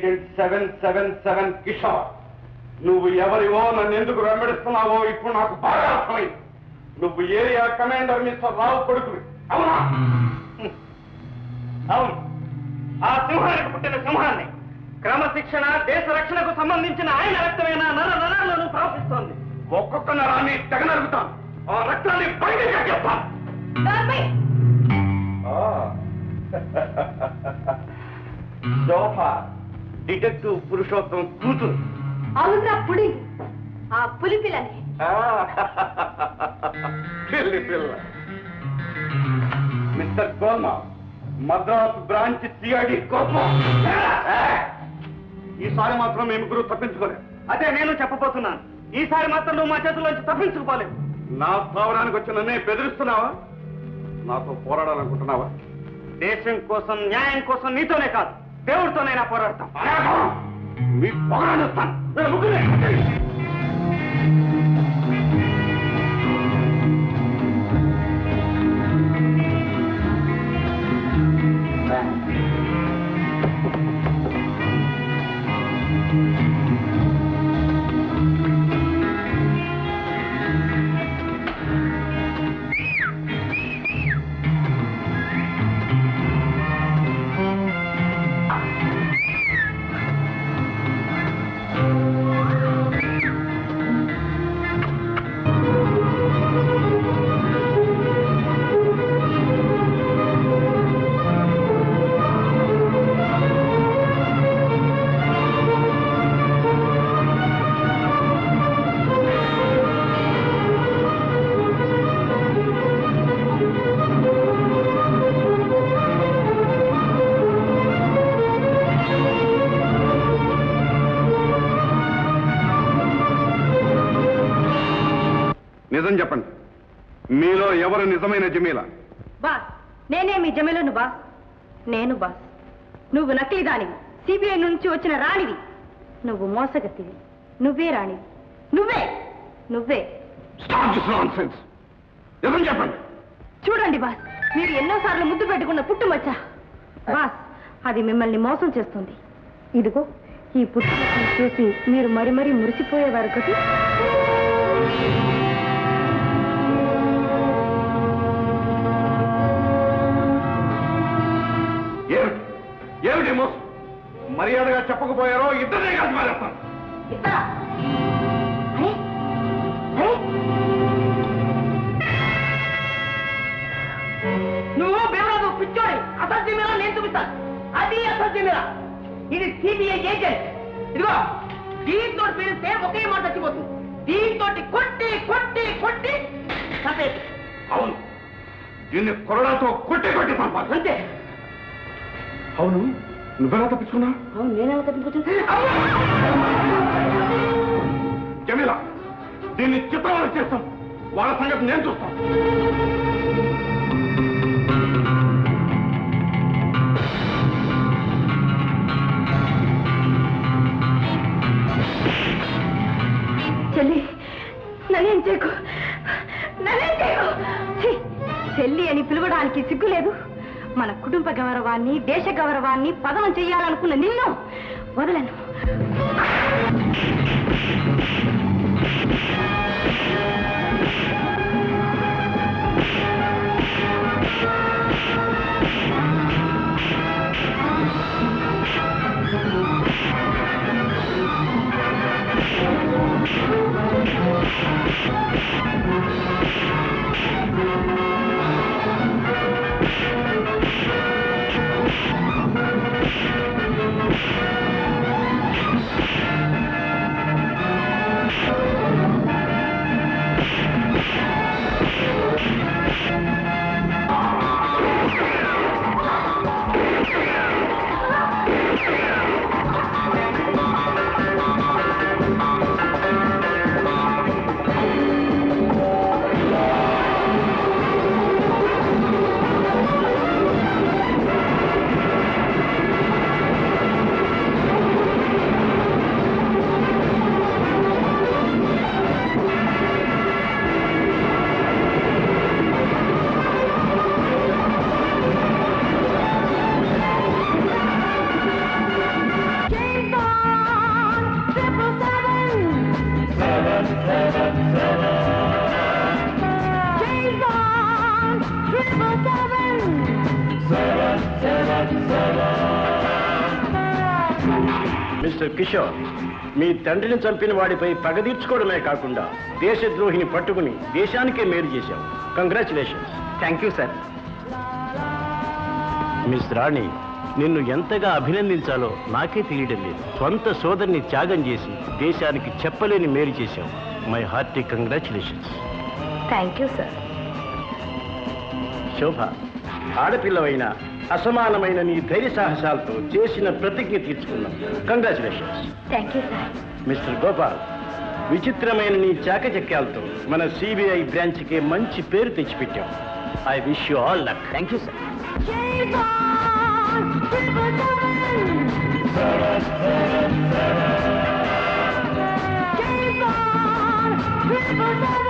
Agent 777 Kishore. నువ్వు ఎవరివో నన్ను ఎందుకు వెంబడిస్తున్నావో ఇప్పుడు నాకు బాగా అర్థమైంది. నువ్వు ఏరియా కమాండర్ మిస్టర్ రావు కొడుకువి, అవునా? అవును. ఆ సింహానికి పుట్టిన సింహాన్ని. క్రమశిక్షణ, దేశ రక్షణకు సంబంధించిన ఆయన రక్తమైన నరాలను ప్రవహిస్తోంది. ఒక్కొక్క నరాన్ని తెగ నరుగుతాను, ఆ రక్తాన్ని బయటికి కట్టేస్తాను. జోఫా డిటెక్టివ్ పురుషోత్తం కూతురు. అవునా? పులి, ఆ పులి పిల్లని. పిల్లి పిల్ల. Mister Kolma, Madras branch CID కోపం. ఈసారి మాత్రం మేము ముగ్గురు తప్పించుకోలేదు. అదే నేను చెప్పబోతున్నాను. ఈసారి మాత్రం నువ్వు మా చేతుల్లోంచి తప్పించుకోలేదు. నా స్థావరానికి వచ్చి నన్నే బెదిరిస్తున్నావా? నాతో పోరాడాలనుకుంటున్నావా? దేశం కోసం, న్యాయం కోసం నీతోనే కాదు, దేవుడితోనైనా పోరాడతాం. మీ పొగడానిస్తాను. నిజం చెప్పండి, మీలో ఎవరు నిజమైన జమీలా? బాస్, నేనే మీ జమీలను బాస్. నేను బాస్. నువ్వు నకిలీ దానివి, సిబిఐ నుంచి వచ్చిన రాణివి. నువ్వు మోసగత్తివి, నువ్వే రాణివి. నువ్వే నువ్వే నిజం చెప్పండి. చూడండి బాస్, మీరు ఎన్నోసార్లు ముద్దు పెట్టుకున్న పుట్టుమచ్చ బాస్, అది మిమ్మల్ని మోసం చేస్తుంది. ఇదిగో ఈ పుట్టుమచ్చను చూసి మీరు మరి మరీ మురిసిపోయేవారు కదా. ఏమిటి మోసం? మర్యాదగా చెప్పకపోయారో ఇద్దరే కలిసి మారేస్తాను. నువ్వు బేవరాదు పిచ్చోడి. అసలు జమీలా నేను చూపిస్తాను. అది అసలు జమీలా. ఇది సిబిఐ ఏజెంట్. ఇదిగో దీంతో పిలిస్తే ఒకే మాట చచ్చిపోతుంది. దీంతో కొట్టి కొట్టి కొట్టి చంపేది. అవును, దీన్ని కొరడాతో కొట్టి కొట్టి పంపాలి అంతే. అవును, నువ్వెలా తప్పించుకున్నా? అవును, నేనెలా తప్పించుకొచ్చాను? జమీలా, దీన్ని చిత్రవద చేస్తాం. వాళ్ళ సంగతి నేను చూస్తాను. చెల్లి, నన్నేం చేయకు, నన్నేం చేయకు. చెల్లి అని పిలవడానికి సిగ్గులేదు. మన కుటుంబ గౌరవాన్ని, దేశ గౌరవాన్ని పదనం చెయ్యాలనుకున్న నిన్ను వదలను. మిస్టర్ కిషోర్, మీ తండ్రిని చంపిన వాడిపై పగ తీర్చుకోవడమే కాకుండా దేశద్రోహిని పట్టుకుని దేశానికే మేలు చేశావు. Congratulations. Thank you sir. Miss Rani, నిన్ను ఎంతగా అభినందించాలో నాకే తెలియడం లేదు. స్వంత సోదరిని త్యాగం చేసి దేశానికి చెప్పలేని మేలు చేశావు. My hearty congratulations. Thank you sir. Shobha, ఆడపిల్లవైన అసమానమైన నీ ధైర్య సాహసాలతో చేసిన ప్రతిజ్ఞ తీర్చుకున్నాం. Congratulations. Thank you sir. Mister Gopal, విచిత్రమైన నీ చాకచక్యాలతో మన సిబిఐ బ్రాంచ్కి మంచి పేరు తెచ్చిపెట్టాం. I wish you all luck. Thank you sir. Triple seven.